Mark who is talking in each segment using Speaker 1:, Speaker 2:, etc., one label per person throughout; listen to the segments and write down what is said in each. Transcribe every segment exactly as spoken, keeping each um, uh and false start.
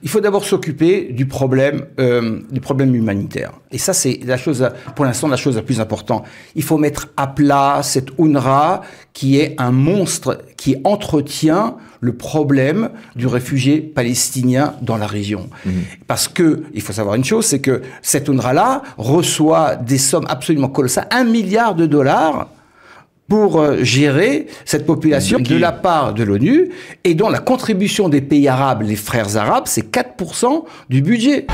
Speaker 1: Il faut d'abord s'occuper du problème, euh, du problème humanitaire. Et ça, c'est la chose, pour l'instant, la chose la plus importante. Il faut mettre à plat cette U N R W A qui est un monstre qui entretient le problème du réfugié palestinien dans la région. Mmh. Parce que, il faut savoir une chose, c'est que cette U N R W A-là reçoit des sommes absolument colossales, un milliard de dollars pour euh, gérer cette population de la part de l'ONU, et dont la contribution des pays arabes, les frères arabes, c'est quatre pour cent du budget.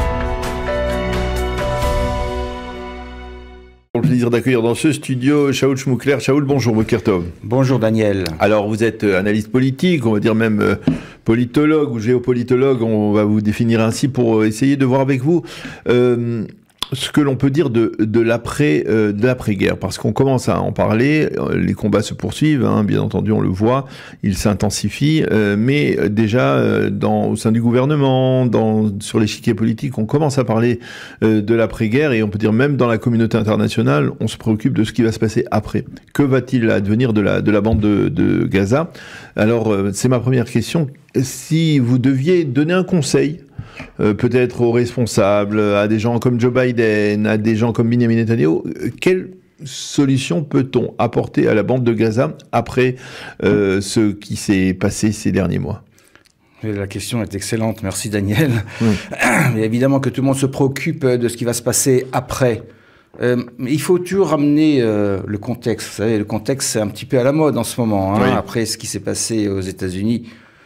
Speaker 2: Pour le plaisir d'accueillir dans ce studio Shaul Shmoukler. Shaul, bonjour, Boker Tov.
Speaker 1: Bonjour Daniel.
Speaker 2: Alors vous êtes analyste politique, on va dire même euh, politologue ou géopolitologue, on va vous définir ainsi pour essayer de voir avec vous euh, ce que l'on peut dire de, de l'après euh, de l'après-guerre, parce qu'on commence à en parler, les combats se poursuivent, hein, bien entendu on le voit, ils s'intensifient, euh, mais déjà euh, dans, au sein du gouvernement, dans, sur l'échiquier politique, on commence à parler euh, de l'après-guerre, et on peut dire même dans la communauté internationale, on se préoccupe de ce qui va se passer après. Que va-t-il advenir de la, de la bande de, de Gaza? Alors euh, c'est ma première question. Si vous deviez donner un conseil, Euh, peut-être aux responsables, à des gens comme Joe Biden, à des gens comme Benjamin Netanyahu, euh, quelle solution peut-on apporter à la bande de Gaza après euh, ce qui s'est passé ces derniers mois?
Speaker 1: La question est excellente, merci Daniel. Oui. Mais évidemment que tout le monde se préoccupe de ce qui va se passer après. Euh, mais il faut toujours ramener euh, le contexte. Vous savez, le contexte, c'est un petit peu à la mode en ce moment, hein, oui. Après ce qui s'est passé aux États-Unis.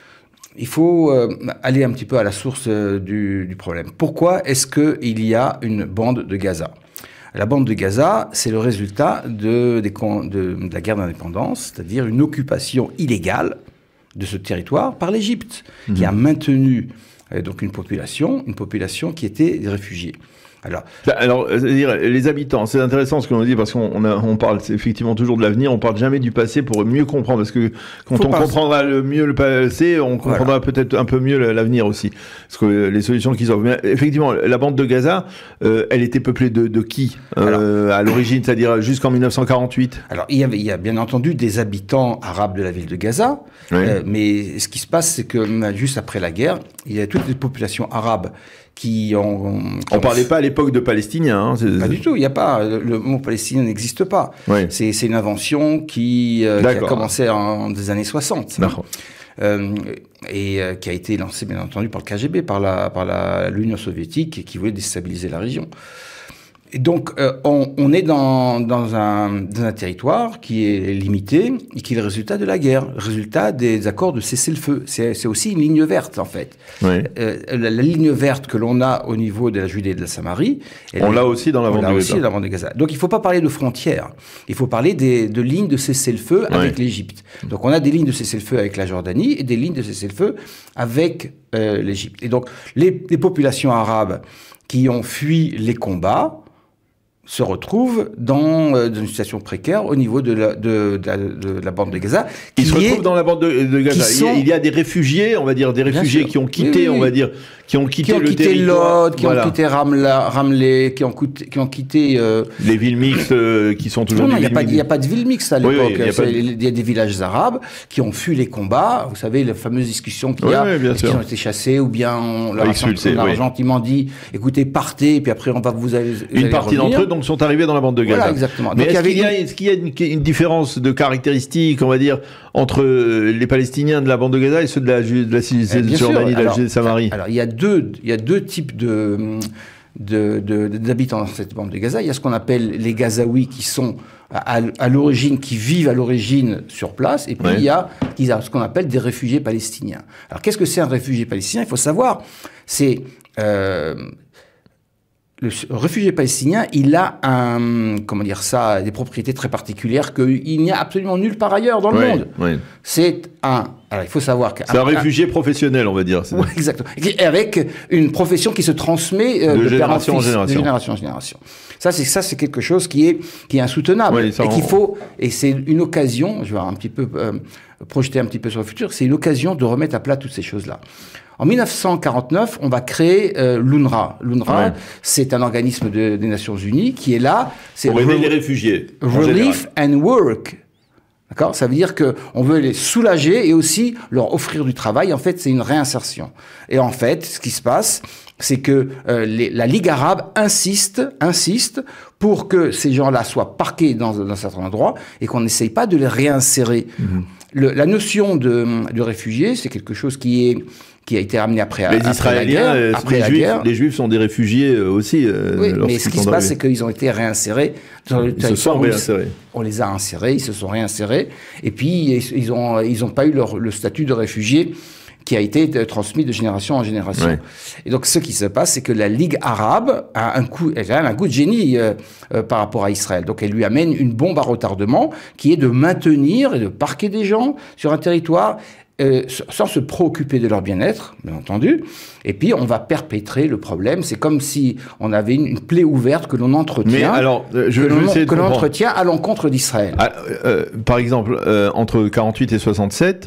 Speaker 1: Il faut euh, aller un petit peu à la source euh, du, du problème. Pourquoi est-ce qu'il y a une bande de Gaza? La bande de Gaza, c'est le résultat de, de, de, de la guerre d'indépendance, c'est-à-dire une occupation illégale de ce territoire par l'Égypte, mmh. qui a maintenu euh, donc une population, une population qui était des réfugiés. Alors,
Speaker 2: Alors c'est-à-dire, les habitants, c'est intéressant ce que l'on dit, parce qu'on on, on parle effectivement toujours de l'avenir, on parle jamais du passé pour mieux comprendre, parce que quand Faut on pas... comprendra le mieux le passé, on comprendra voilà. peut-être un peu mieux l'avenir aussi, parce que les solutions qu'ils offrent. Mais effectivement, la bande de Gaza, euh, elle était peuplée de, de qui euh, à l'origine, c'est-à-dire jusqu'en mille neuf cent quarante-huit?
Speaker 1: Alors, il y, avait, il y a bien entendu des habitants arabes de la ville de Gaza, oui. euh, mais ce qui se passe, c'est que juste après la guerre, il y a toutes les populations arabes qui ont...
Speaker 2: Qui on ne parlait pas à l'époque de Palestiniens. Hein,
Speaker 1: pas du tout, il n'y a pas, le, le mot palestinien n'existe pas. Oui. C'est une invention qui, euh, qui a commencé en, en des années soixante. Euh, et euh, qui a été lancée, bien entendu, par le K G B, par la, par la, l'Union soviétique, qui voulait déstabiliser la région. Et donc, euh, on, on est dans, dans, un, dans un territoire qui est limité et qui est le résultat de la guerre, le résultat des accords de cessez-le-feu. C'est aussi une ligne verte, en fait. Oui. Euh, la, la ligne verte que l'on a au niveau de la Judée et de la Samarie...
Speaker 2: On l'a aussi dans la bande de Gaza.
Speaker 1: aussi dans la bande de Gaza. Donc, il ne faut pas parler de frontières. Il faut parler des, de lignes de cessez-le-feu oui. avec l'Égypte. Donc, on a des lignes de cessez-le-feu avec la Jordanie et des lignes de cessez-le-feu avec euh, l'Égypte. Et donc, les, les populations arabes qui ont fui les combats se retrouvent dans, euh, dans une situation précaire au niveau de la, de, de, la, de la bande de Gaza.
Speaker 2: Ils se retrouvent dans la bande de, de Gaza. Sont... Il, y a, il y a des réfugiés, on va dire, des réfugiés qui ont quitté, oui, oui. on va dire, qui ont quitté
Speaker 1: qui ont
Speaker 2: le
Speaker 1: quitté
Speaker 2: territoire.
Speaker 1: Lod, qui voilà. ont quitté Ramla, Ramleh, qui ont, coûté, qui ont quitté... Euh...
Speaker 2: Les villes mixtes euh, qui sont toujours...
Speaker 1: Non, il n'y a, a pas de villes mixtes à l'époque.
Speaker 2: Oui, oui, il,
Speaker 1: il y a des villages arabes qui ont fui les combats. Vous savez, la fameuse discussion qu'il y a,
Speaker 2: oui, oui,
Speaker 1: qui ont été chassés, ou bien on leur a oui. gentiment dit, écoutez, partez, et puis après on va vous... Allez, vous
Speaker 2: une partie d'entre eux donc sont arrivés dans la bande de Gaza.
Speaker 1: Voilà, exactement.
Speaker 2: Mais est-ce qu'il y, est qu y a une, une différence de caractéristiques, on va dire, entre les Palestiniens de la bande de Gaza et ceux de la, de la Cisjordanie, de la Judée de Samarie?
Speaker 1: Alors, il y a deux, il y a deux types de... d'habitants dans cette bande de Gaza. Il y a ce qu'on appelle les Gazaouis qui sont à, à l'origine, qui vivent à l'origine sur place, et puis ouais. il, y a, il y a ce qu'on appelle des réfugiés palestiniens. Alors qu'est-ce que c'est un réfugié palestinien? Il faut savoir, c'est... Euh, le réfugié palestinien, il a un, comment dire ça, des propriétés très particulières qu'il n'y a absolument nulle part ailleurs dans le oui, monde. Oui. C'est un... Alors, il faut savoir qu'un...
Speaker 2: C'est un réfugié un, professionnel, on va dire.
Speaker 1: Oui, exactement. Avec une profession qui se transmet euh,
Speaker 2: de,
Speaker 1: de
Speaker 2: génération
Speaker 1: père en fils,
Speaker 2: en génération.
Speaker 1: De génération en génération. Ça, c'est ça, c'est quelque chose qui est qui est insoutenable oui, ça, et qu'il on... faut. Et c'est une occasion. Je vais un petit peu euh, projeter un petit peu sur le futur. C'est une occasion de remettre à plat toutes ces choses-là. En mille neuf cent quarante-neuf, on va créer euh, l'U N R W A. L'U N R W A, ouais. c'est un organisme de, des Nations Unies qui est là.
Speaker 2: Pour aider les réfugiés.
Speaker 1: Relief and Work. D'accord ? Ça veut dire qu'on veut les soulager et aussi leur offrir du travail. En fait, c'est une réinsertion. Et en fait, ce qui se passe, c'est que euh, les, la Ligue arabe insiste, insiste pour que ces gens-là soient parqués dans, dans un certain endroit et qu'on n'essaye pas de les réinsérer. Mmh. Le, la notion de, de réfugié, c'est quelque chose qui est qui a été ramené après,
Speaker 2: les
Speaker 1: après
Speaker 2: Israéliens,
Speaker 1: la guerre. Après
Speaker 2: les,
Speaker 1: la
Speaker 2: Juifs,
Speaker 1: guerre.
Speaker 2: les Juifs sont des réfugiés aussi. Euh,
Speaker 1: oui, mais ce qui se passe, c'est qu'ils ont été réinsérés dans le
Speaker 2: territoire. Ils se sont réinsérés.
Speaker 1: On les a insérés, ils se sont réinsérés, et puis ils ont ils ont pas eu leur, le statut de réfugié qui a été transmis de génération en génération. Ouais. Et donc, ce qui se passe, c'est que la Ligue arabe a un coup, elle a un coup de génie euh, euh, par rapport à Israël. Donc, elle lui amène une bombe à retardement qui est de maintenir et de parquer des gens sur un territoire euh, sans se préoccuper de leur bien-être, bien entendu. Et puis, on va perpétrer le problème. C'est comme si on avait une, une plaie ouverte que l'on entretient,
Speaker 2: Mais alors, euh, je,
Speaker 1: que l'on,
Speaker 2: je
Speaker 1: que l'on entretient à l'encontre d'Israël.
Speaker 2: Ah, euh, par exemple, euh, entre quarante-huit et soixante-sept,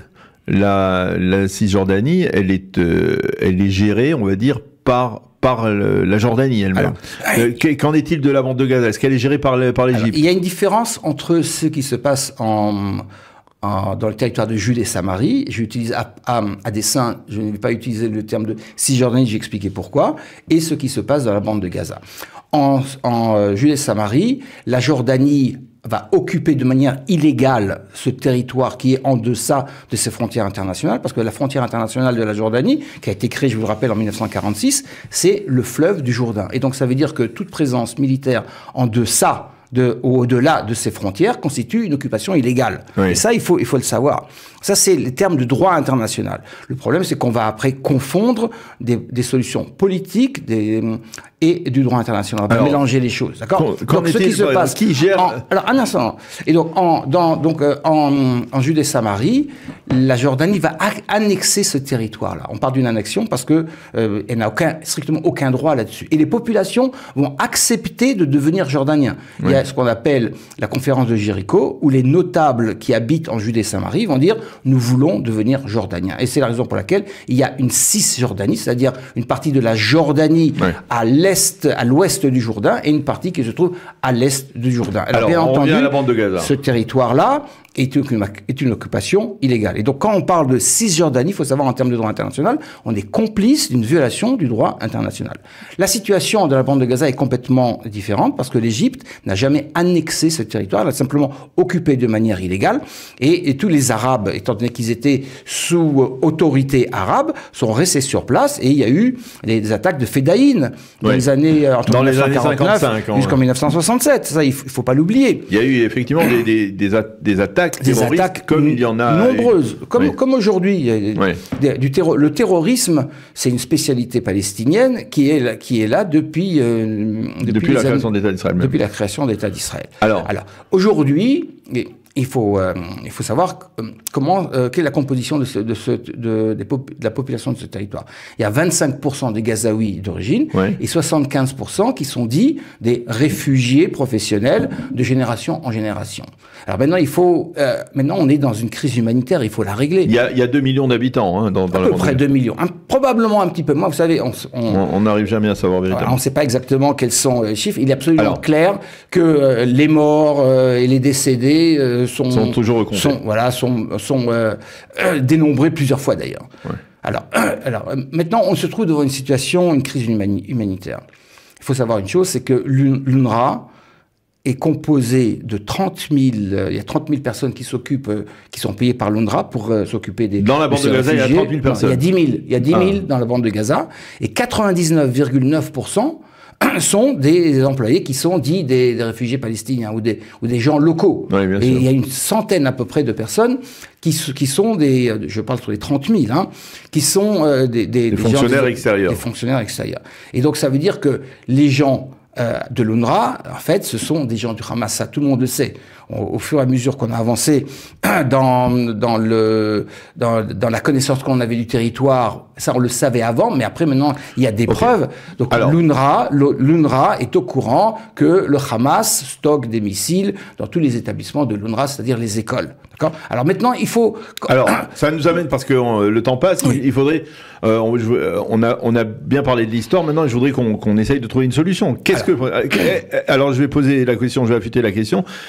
Speaker 2: La, la Cisjordanie, elle est, euh, elle est gérée, on va dire, par par le, la Jordanie elle-même. Euh, qu'en est-il de la bande de Gaza? Est-ce qu'elle est gérée par, le, par l'Égypte?
Speaker 1: Il y a une différence entre ce qui se passe en, en, dans le territoire de Jude et Samarie. J'utilise à, à, à dessein, je ne vais pas utiliser le terme de Cisjordanie, j'ai expliqué pourquoi, et ce qui se passe dans la bande de Gaza. En, en Jude et Samarie, la Jordanie va occuper de manière illégale ce territoire qui est en deçà de ses frontières internationales, parce que la frontière internationale de la Jordanie, qui a été créée, je vous le rappelle, en mille neuf cent quarante-six, c'est le fleuve du Jourdain. Et donc ça veut dire que toute présence militaire en deçà de, ou au-delà de ces frontières constitue une occupation illégale. Oui. Et ça, il faut, il faut le savoir. Ça, c'est les termes de droit international. Le problème, c'est qu'on va après confondre des, des solutions politiques des, et du droit international. On va alors, mélanger les choses, d'accord? Donc, ce qui se passe...
Speaker 2: Qui gère...
Speaker 1: En, alors, un instant. Et donc, en, dans, donc, euh, en, en Judée et Samarie, la Jordanie va annexer ce territoire-là. On parle d'une annexion parce que euh, elle n'a aucun, strictement aucun droit là-dessus. Et les populations vont accepter de devenir jordaniens. Oui. Il y a ce qu'on appelle la conférence de Jéricho, où les notables qui habitent en Judée et Samarie vont dire « nous voulons devenir jordaniens ». Et c'est la raison pour laquelle il y a une Cisjordanie, c'est-à-dire une partie de la Jordanie oui. à l'est, à l'ouest du Jourdain, et une partie qui se trouve à l'est du Jourdain. Alors,
Speaker 2: Alors bien on entendu, à la bande de Gaza.
Speaker 1: Ce territoire-là est une, est une occupation illégale. Et donc, quand on parle de Cisjordanie, il faut savoir en termes de droit international, on est complice d'une violation du droit international. La situation de la bande de Gaza est complètement différente parce que l'Égypte n'a jamais annexé ce territoire, elle a simplement occupé de manière illégale. Et, et tous les Arabes, étant donné qu'ils étaient sous autorité arabe, sont restés sur place. Et il y a eu des, des attaques de Fédaïn dans oui. les années entre
Speaker 2: dans
Speaker 1: mille neuf cent quarante-neuf
Speaker 2: jusqu'en
Speaker 1: ouais. mille neuf cent soixante-sept. Ça, il faut, faut pas l'oublier.
Speaker 2: Il y a eu effectivement des, des, des, des attaques
Speaker 1: des attaques
Speaker 2: comme il y en a
Speaker 1: nombreuses, comme,
Speaker 2: oui.
Speaker 1: comme aujourd'hui. Oui. Du terro le terrorisme, c'est une spécialité palestinienne qui est là, qui est là depuis euh,
Speaker 2: depuis, depuis la création d'État d'Israël.
Speaker 1: Depuis la création d'État d'Israël.
Speaker 2: Alors,
Speaker 1: Alors aujourd'hui, il faut euh, il faut savoir comment euh, quelle est la composition de, ce, de, ce, de, de, de la population de ce territoire. Il y a vingt-cinq pour cent des Gazaouis d'origine oui. et soixante-quinze pour cent qui sont dits des réfugiés professionnels de génération en génération. Alors maintenant, il faut euh, maintenant on est dans une crise humanitaire, il faut la régler.
Speaker 2: Il y a, il y a deux millions d'habitants hein, dans, dans
Speaker 1: à
Speaker 2: la
Speaker 1: peu près deux millions, un, probablement un petit peu moins. Vous savez,
Speaker 2: on n'arrive jamais à savoir véritablement.
Speaker 1: On ne sait pas exactement quels sont les chiffres. Il est absolument
Speaker 2: Alors,
Speaker 1: clair que euh, les morts euh, et les décédés euh, sont,
Speaker 2: sont toujours recomptés.
Speaker 1: Sont, voilà, sont, sont euh, euh, dénombrés plusieurs fois d'ailleurs.
Speaker 2: Ouais.
Speaker 1: Alors, euh, alors euh, maintenant, on se trouve devant une situation, une crise humani humanitaire. Il faut savoir une chose, c'est que l'UNRWA est composé de trente mille, euh, il y a trente mille personnes qui s'occupent, euh, qui sont payées par l'UNRWA pour euh, s'occuper des...
Speaker 2: Dans la bande de, de Gaza, réfugiés. Il y a trente mille personnes.
Speaker 1: Non, il y a dix mille, il y a dix mille ah. dans la bande de Gaza, et quatre-vingt-dix-neuf virgule neuf pour cent sont des employés qui sont dits des, des réfugiés palestiniens ou des, ou des gens locaux.
Speaker 2: Oui, bien
Speaker 1: et
Speaker 2: sûr.
Speaker 1: Il y a une centaine à peu près de personnes qui, qui sont des, je parle sur les trente mille, hein, qui sont euh, des, des,
Speaker 2: des,
Speaker 1: des
Speaker 2: fonctionnaires
Speaker 1: gens, des,
Speaker 2: extérieurs.
Speaker 1: Des fonctionnaires extérieurs. Et donc ça veut dire que les gens euh, de l'UNRWA, en fait, ce sont des gens du Hamas, ça tout le monde le sait. Au, au fur et à mesure qu'on a avancé dans, dans, le, dans, dans la connaissance qu'on avait du territoire, ça on le savait avant, mais après maintenant il y a des okay. preuves. Donc l'UNRWA, l'UNRWA est au courant que le Hamas stocke des missiles dans tous les établissements de l'UNRWA, c'est-à-dire les écoles. D'accord ? Alors maintenant il faut...
Speaker 2: Alors ça nous amène, parce que euh, le temps passe, oui. il faudrait... Euh, on, on, a, on a bien parlé de l'histoire, maintenant je voudrais qu'on qu'on essaye de trouver une solution. Qu'est-ce que... Alors je vais poser la question, je vais affûter la question. Est-ce que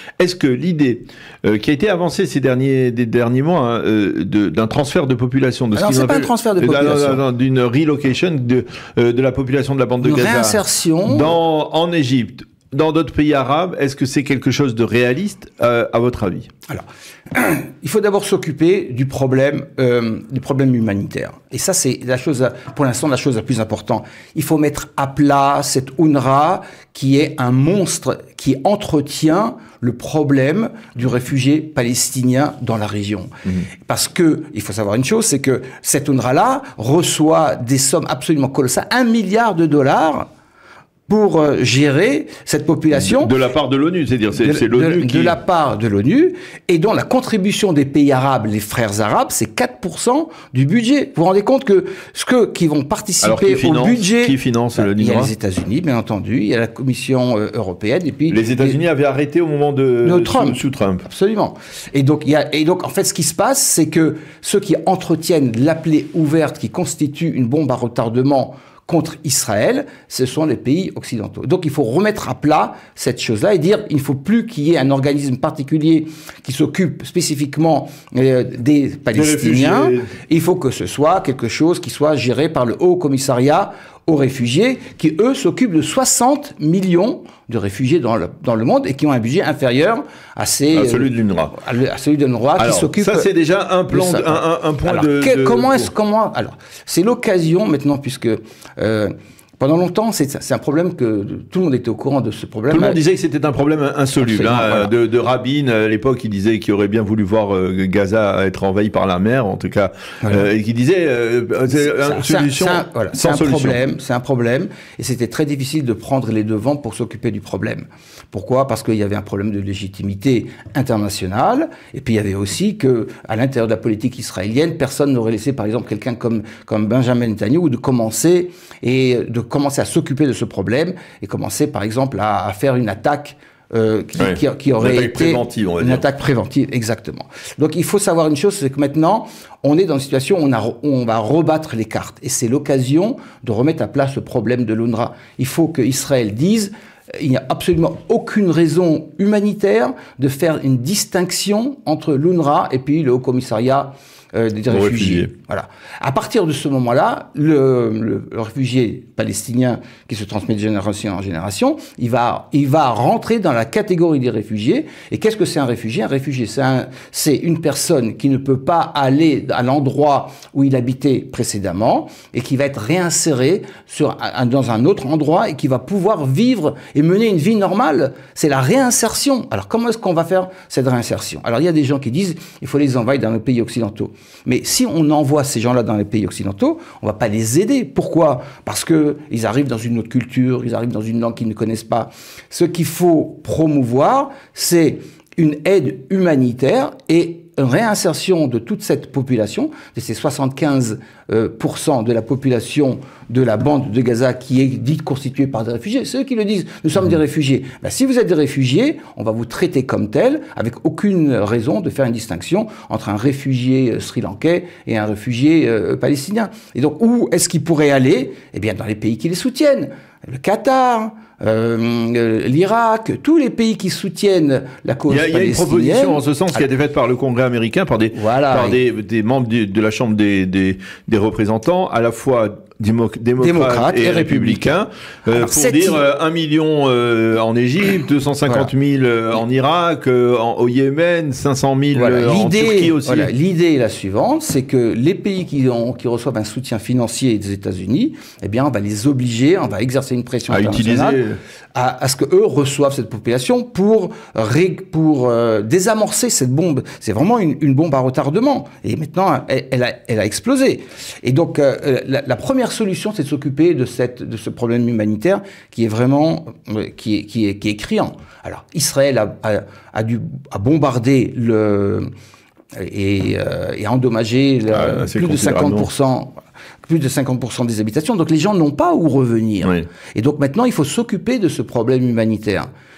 Speaker 2: que l'idée euh, qui a été avancée ces derniers, des derniers mois hein, euh, d'un transfert de population, de
Speaker 1: Alors, c'est pas un transfert de population,
Speaker 2: d'une relocation de, euh, de la population de la bande de
Speaker 1: Une
Speaker 2: Gaza
Speaker 1: réinsertion
Speaker 2: dans, en Égypte, dans d'autres pays arabes, est-ce que c'est quelque chose de réaliste euh, à votre avis?
Speaker 1: Alors, il faut d'abord s'occuper du problème, euh, du problème humanitaire. Et ça, c'est la chose, pour l'instant, la chose la plus importante. Il faut mettre à plat cette U N R W A qui est un monstre qui entretient le problème du réfugié palestinien dans la région. Mmh. Parce que, il faut savoir une chose, c'est que cette U N R W A-là reçoit des sommes absolument colossales, un milliard de dollars pour euh, gérer cette population.
Speaker 2: De la part de l'ONU, c'est-à-dire c'est l'ONU qui...
Speaker 1: De la part de l'ONU, et dont la contribution des pays arabes, les frères arabes, c'est quatre pour cent du budget. Vous vous rendez compte que ce que, qui vont participer Alors, qui finance, au budget...
Speaker 2: Qui finance le
Speaker 1: Il y a les États-Unis, bien entendu, il y a la Commission euh, européenne, et puis...
Speaker 2: Les États-Unis les... avaient arrêté au moment de...
Speaker 1: de Trump.
Speaker 2: Sous, sous Trump.
Speaker 1: Absolument. Et donc, il y a, et donc, en fait, ce qui se passe, c'est que ceux qui entretiennent la plaie ouverte, qui constitue une bombe à retardement contre Israël, ce sont les pays occidentaux. Donc il faut remettre à plat cette chose-là et dire il ne faut plus qu'il y ait un organisme particulier qui s'occupe spécifiquement euh, des Palestiniens. Il faut que ce soit quelque chose qui soit géré par le Haut Commissariat aux réfugiés, qui eux s'occupent de soixante millions de réfugiés dans le, dans le monde et qui ont un budget inférieur à, ces,
Speaker 2: à celui de l'U N R W A.
Speaker 1: À celui de l'U N R W A qui s'occupe.
Speaker 2: Ça c'est déjà un plan, de, de, un, un point
Speaker 1: alors,
Speaker 2: de,
Speaker 1: que,
Speaker 2: de.
Speaker 1: Comment est-ce comment Alors c'est l'occasion maintenant puisque. Euh, Pendant longtemps, c'est un problème que tout le monde était au courant de ce problème.
Speaker 2: Tout le monde disait que c'était un problème insoluble. Hein, voilà. de, de Rabin, à l'époque, il disait qu'il aurait bien voulu voir euh, Gaza être envahi par la mer, en tout cas, voilà. euh, et qui disait euh, c'est une solution
Speaker 1: un, voilà,
Speaker 2: sans
Speaker 1: un
Speaker 2: solution.
Speaker 1: Problème, c'est un problème, et c'était très difficile de prendre les devants pour s'occuper du problème. Pourquoi? Parce qu'il y avait un problème de légitimité internationale, et puis il y avait aussi que, à l'intérieur de la politique israélienne, personne n'aurait laissé, par exemple, quelqu'un comme comme Benjamin Netanyahu de commencer et de commencer à s'occuper de ce problème et commencer, par exemple, à, à faire une attaque euh, qui,
Speaker 2: ouais.
Speaker 1: qui, qui aurait
Speaker 2: une attaque
Speaker 1: été
Speaker 2: préventive, on va
Speaker 1: une
Speaker 2: dire.
Speaker 1: attaque préventive, exactement. Donc, il faut savoir une chose, c'est que maintenant, on est dans une situation où on, a, où on va rebattre les cartes, et c'est l'occasion de remettre à plat ce problème de l'U N R W A. Il faut que Israël dise il n'y a absolument aucune raison humanitaire de faire une distinction entre l'U N R W A et puis le Haut Commissariat Euh, des réfugiés. réfugiés. Voilà. À partir de ce moment-là, le, le, le réfugié palestinien qui se transmet de génération en génération, il va, il va rentrer dans la catégorie des réfugiés. Et qu'est-ce que c'est un réfugié? Un réfugié, c'est une personne qui ne peut pas aller à l'endroit où il habitait précédemment et qui va être réinséré sur, dans un autre endroit et qui va pouvoir vivre et mener une vie normale. C'est la réinsertion. Alors, comment est-ce qu'on va faire cette réinsertion? Alors, il y a des gens qui disent il faut les envoyer dans les pays occidentaux. Mais si on envoie ces gens-là dans les pays occidentaux, on ne va pas les aider. Pourquoi? Parce qu'ils arrivent dans une autre culture, ils arrivent dans une langue qu'ils ne connaissent pas. Ce qu'il faut promouvoir, c'est une aide humanitaire et une réinsertion de toute cette population, de ces soixante-quinze pour cent de la population de la bande de Gaza qui est dite constituée par des réfugiés. C'est eux qui le disent, nous sommes des réfugiés. Ben, si vous êtes des réfugiés, on va vous traiter comme tels, avec aucune raison de faire une distinction entre un réfugié sri-lankais et un réfugié euh, palestinien. Et donc, où est-ce qu'ils pourraient aller? Eh bien, dans les pays qui les soutiennent. Le Qatar, euh, l'Irak, tous les pays qui soutiennent la cause palestinienne.
Speaker 2: Il y a une proposition en ce sens qui a été faite par le Congrès américain, par des,
Speaker 1: voilà,
Speaker 2: par des, des membres de, de la Chambre des, des, des représentants, à la fois démocrates, démocrates et, et républicains, euh, Alors, pour dire euh, un million euh, en Égypte, deux cent cinquante mille voilà. euh, en Irak, euh, en, au Yémen, cinq cent mille voilà. euh, en Turquie aussi.
Speaker 1: Voilà. L'idée est la suivante, c'est que les pays qui, ont, qui reçoivent un soutien financier des États-Unis, eh bien, on va les obliger, on va exercer une pression
Speaker 2: à
Speaker 1: internationale
Speaker 2: utiliser...
Speaker 1: à, à ce qu'eux reçoivent cette population pour, pour euh, désamorcer cette bombe. C'est vraiment une, une bombe à retardement. Et maintenant, elle, elle, a, elle a explosé. Et donc, euh, la, la première solution, c'est de s'occuper de, cette, de ce problème humanitaire qui est vraiment qui est, qui est, qui est criant. Alors, Israël a, a, a dû a bombardé le, et, euh, et a endommagé le, ah, plus de cinquante pour cent plus de cinquante pour cent des habitations. Donc, les gens n'ont pas où revenir. Oui. Et donc, maintenant, il faut s'occuper de ce problème humanitaire.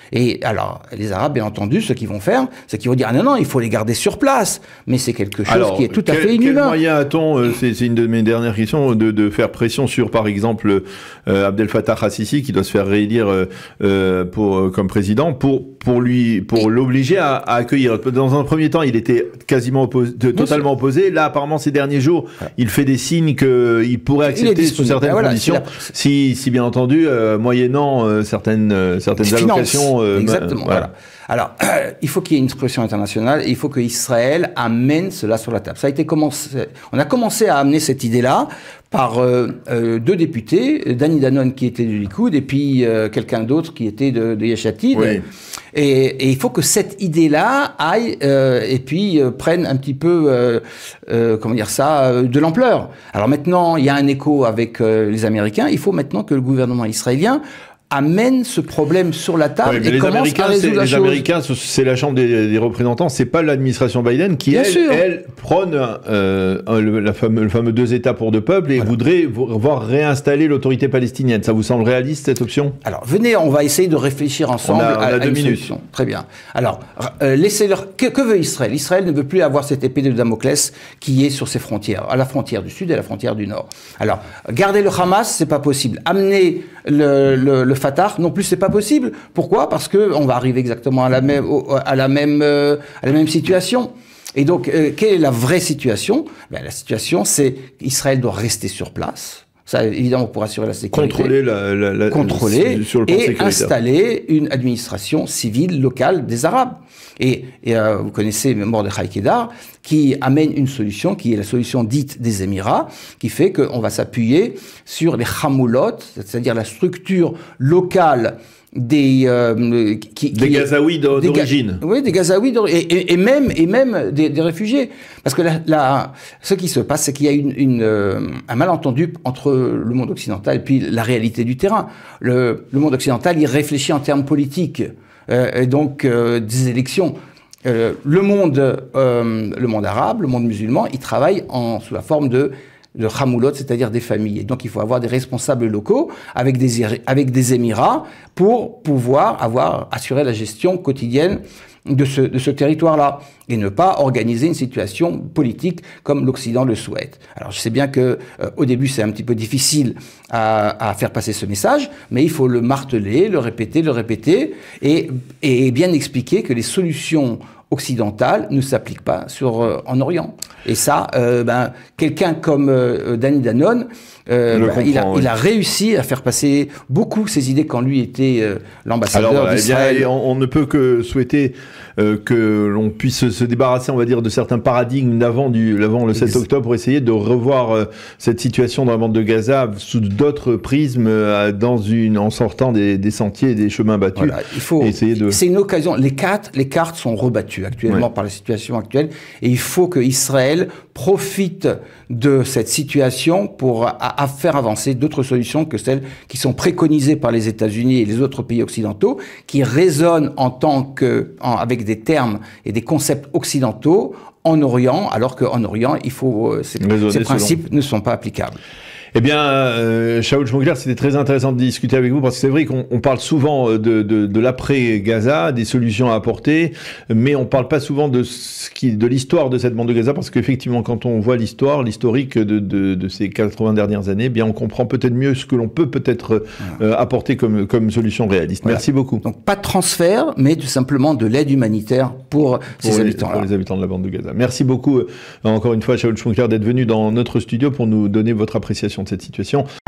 Speaker 1: Et alors, les Arabes, bien entendu, ce qu'ils vont faire, c'est qu'ils vont dire, ah non, non, il faut les garder sur place. Mais c'est quelque chose alors, qui est tout
Speaker 2: quel,
Speaker 1: à fait inhumain.
Speaker 2: Quel moyen a-t-on, euh, c'est une de mes dernières questions, de, de faire pression sur, par exemple, euh, Abdel Fattah al-Sisi, qui doit se faire réélire euh, euh, pour, euh, comme président, pour, pour lui, pour l'obliger à, à accueillir. Dans un premier temps, il était quasiment opposé, de, totalement opposé. Là, apparemment, ces derniers jours, voilà. il fait des signes qu'il pourrait accepter sous certaines voilà, conditions, si, si bien entendu, euh, moyennant euh, certaines, euh, certaines allocations.
Speaker 1: Euh, Exactement. Voilà. Voilà. Alors, euh, il faut qu'il y ait une pression internationale et il faut que Israël amène cela sur la table. Ça a été commencé, on a commencé à amener cette idée-là par euh, euh, deux députés, Dani Danon qui était du Likoud et puis euh, quelqu'un d'autre qui était de, de Yesh Atid. Oui. Et, et il faut que cette idée-là aille euh, et puis euh, prenne un petit peu, euh, euh, comment dire ça, euh, de l'ampleur. Alors maintenant, il y a un écho avec euh, les Américains. Il faut maintenant que le gouvernement israélien amène ce problème sur la table ouais, et
Speaker 2: les
Speaker 1: commence
Speaker 2: Américains,
Speaker 1: à résoudre la
Speaker 2: les
Speaker 1: chose.
Speaker 2: Américains, c'est la Chambre des, des représentants, c'est pas l'administration Biden qui, elle, elle, prône euh, le, la fameux, le fameux deux États pour deux peuples et voilà. voudrait voir réinstaller l'autorité palestinienne. Ça vous semble réaliste, cette option?
Speaker 1: Alors, venez, on va essayer de réfléchir ensemble
Speaker 2: on a, on a
Speaker 1: à,
Speaker 2: deux
Speaker 1: à une
Speaker 2: minutes.
Speaker 1: solution. Très bien. Alors, euh, laissez-leur... Que, que veut Israël? Israël ne veut plus avoir cette épée de Damoclès qui est sur ses frontières, à la frontière du Sud et à la frontière du Nord. Alors, garder le Hamas, c'est pas possible. Amener le, le, le Fatah, non plus, c'est pas possible. Pourquoi? Parce que on va arriver exactement à la même, à la même, euh, à la même situation. Et donc, euh, quelle est la vraie situation? Ben, la situation, c'est qu'Israël doit rester sur place. Ça, évidemment, pour assurer la sécurité.
Speaker 2: Contrôler la, la, la
Speaker 1: contrôler
Speaker 2: sur le plan
Speaker 1: et installer une administration civile locale des Arabes. Et, et euh, vous connaissez Mordechai Kedar, qui amène une solution, qui est la solution dite des Émirats, qui fait qu'on va s'appuyer sur les Hamoulot, c'est-à-dire la structure locale des euh, qui,
Speaker 2: des
Speaker 1: qui,
Speaker 2: Gazaouis d'origine.
Speaker 1: Oui, des Gazaouis et, et, et même et même des, des réfugiés. Parce que la, la, ce qui se passe, c'est qu'il y a une, une, euh, un malentendu entre le monde occidental et puis la réalité du terrain. Le, le monde occidental, il réfléchit en termes politiques euh, et donc euh, des élections. Euh, le monde, euh, le monde arabe, le monde musulman, il travaille en sous la forme de de Hamoulot, c'est-à-dire des familles. Et donc, il faut avoir des responsables locaux avec des, avec des émirats pour pouvoir avoir, assurer la gestion quotidienne de ce, de ce territoire-là et ne pas organiser une situation politique comme l'Occident le souhaite. Alors, je sais bien que euh, au début, c'est un petit peu difficile à, à faire passer ce message, mais il faut le marteler, le répéter, le répéter et, et bien expliquer que les solutions occidentale ne s'applique pas sur, euh, en Orient. Et ça, euh, ben, quelqu'un comme euh, Dani Danon, euh, ben, il, a, oui. il a réussi à faire passer beaucoup ses idées quand lui était euh, l'ambassadeur d'Israël.
Speaker 2: Eh on, on ne peut que souhaiter euh, que l'on puisse se débarrasser, on va dire, de certains paradigmes d'avant le sept octobre pour essayer de revoir euh, cette situation dans la bande de Gaza sous d'autres prismes, euh, dans une, en sortant des, des sentiers et des chemins battus.
Speaker 1: Voilà, il faut. De... C'est une occasion. Les cartes, les cartes sont rebattues actuellement ouais. par la situation actuelle, et il faut que Israël profite de cette situation pour à, à faire avancer d'autres solutions que celles qui sont préconisées par les États-Unis et les autres pays occidentaux, qui résonnent en tant que en, avec des termes et des concepts occidentaux en Orient, alors qu'en Orient, il faut ces, ces principes selon. ne sont pas applicables.
Speaker 2: Eh bien, euh, Shaul Shmogler, c'était très intéressant de discuter avec vous parce que c'est vrai qu'on on parle souvent de, de, de l'après-Gaza, des solutions à apporter, mais on parle pas souvent de ce qui, de l'histoire de cette bande de Gaza parce qu'effectivement, quand on voit l'histoire, l'historique de, de, de ces quatre-vingts dernières années, eh bien, on comprend peut-être mieux ce que l'on peut peut-être euh, apporter comme, comme solution réaliste. Voilà. Merci beaucoup.
Speaker 1: Donc, pas de transfert, mais tout simplement de l'aide humanitaire pour, pour ces habitants-là.
Speaker 2: Pour les habitants de la bande de Gaza. Merci beaucoup, euh, encore une fois, Shaul Shmogler, d'être venu dans notre studio pour nous donner votre appréciation de cette situation.